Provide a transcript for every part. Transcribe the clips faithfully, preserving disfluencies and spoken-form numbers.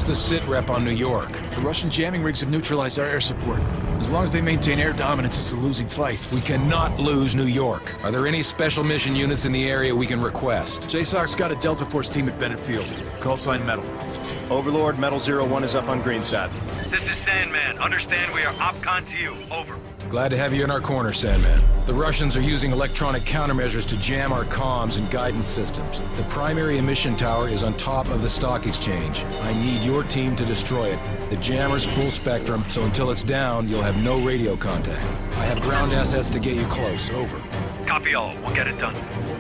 the sitrep on New York? The Russian jamming rigs have neutralized our air support. As long as they maintain air dominance, it's a losing fight. We cannot lose New York. Are there any special mission units in the area we can request? J SOC's got a Delta Force team at Bennett Field. Call sign Metal. Overlord, Metal Zero One is up on Greenside. This is Sandman. Understand we are OPCON to you. Over. Glad to have you in our corner, Sandman. The Russians are using electronic countermeasures to jam our comms and guidance systems. The primary emission tower is on top of the stock exchange. I need your team to destroy it. The jammer's full spectrum, so until it's down, you'll have no radio contact. I have ground assets to get you close. Over. Copy all. We'll get it done.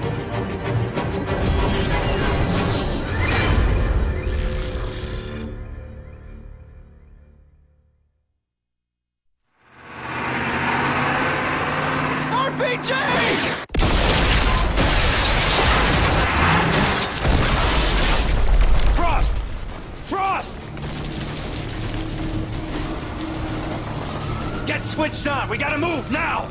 Frost! Frost! Get switched on! We gotta move, now!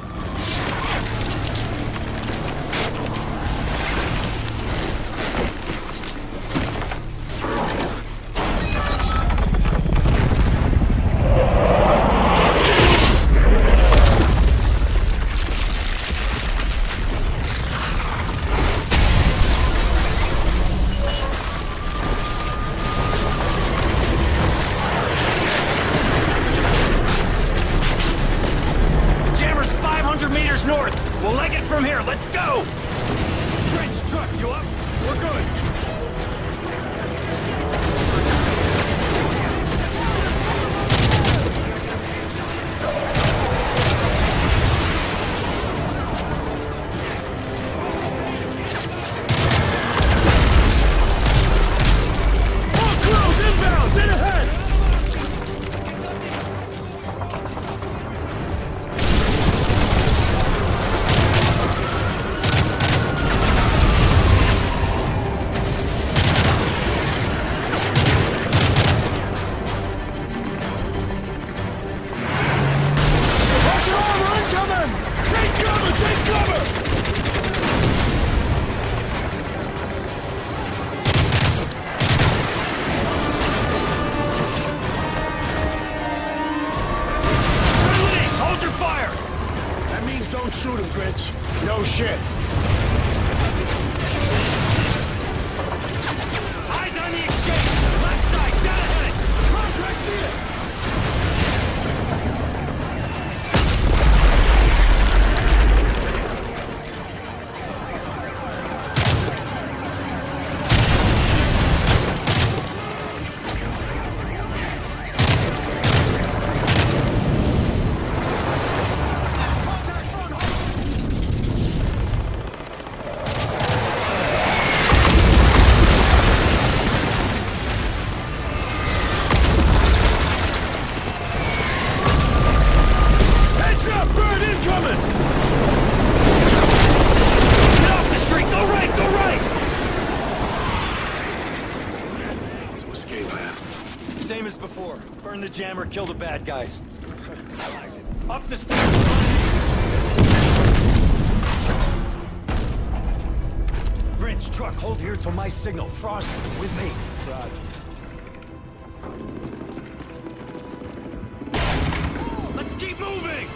North! We'll leg it from here! Let's go! French truck, you up? We're good! All crews inbound! In ahead! Don't shoot him, Grinch. No shit. Eyes on the exchange! Left side, down ahead! Contract, see it! Same as before. Burn the jammer, kill the bad guys. Up the stairs! Grinch, truck, hold here till my signal. Frost, with me. Roger. Let's keep moving!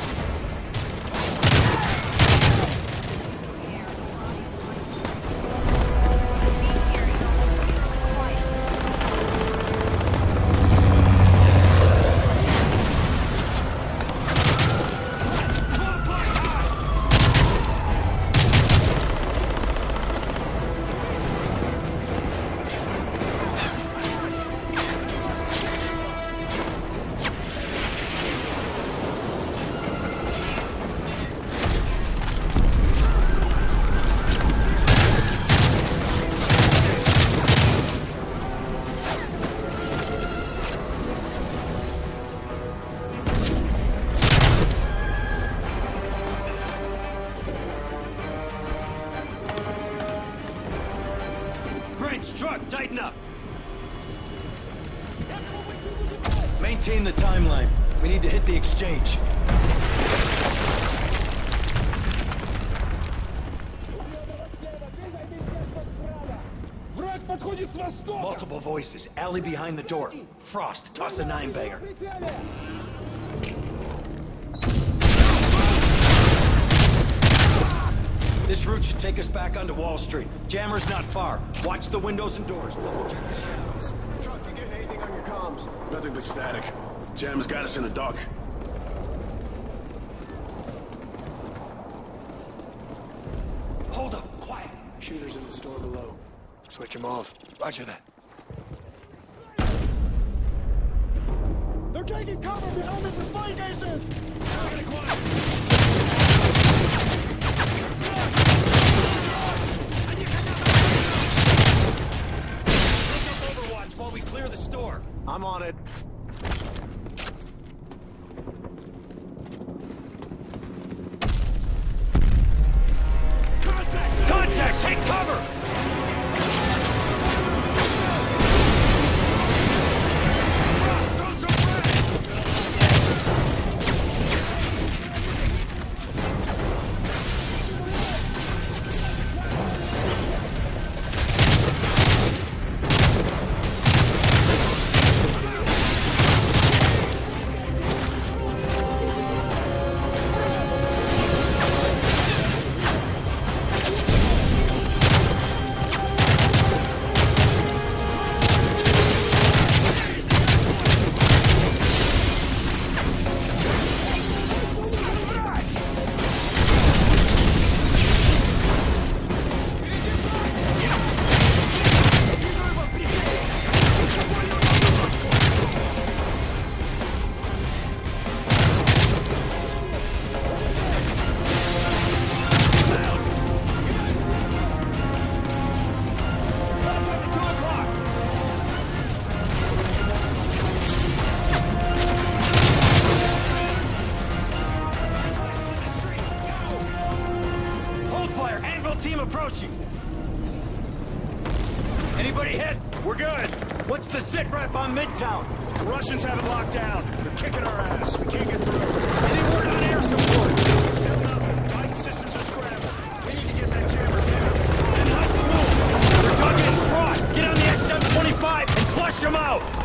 Truck, tighten up! Maintain the timeline. We need to hit the exchange. Враг подходит с Multiple voices. Alley behind the door. Frost, toss a nine banger. This route should take us back onto Wall Street. Jammer's not far. Watch the windows and doors. Double check the shadows. Truck, you getting anything on your comms? Nothing but static. Jammer's got us in the dark. Hold up, quiet. Shooters in the store below. Switch them off. Roger that. They're taking cover behind the display cases! Get quiet! Overwatch while we clear the store. I'm on it. Contact! Contact! Take cover! Throw some friends! Team approaching. Anybody hit? We're good. What's the sit rep on Midtown? The Russians have it locked down. They're kicking our ass. We can't get through. Any word on air support? Still nothing. Guidance systems are scrambled. We need to get that jammer down. Then let's move. They're targeting Frost. Get on the X M twenty-five and flush them out.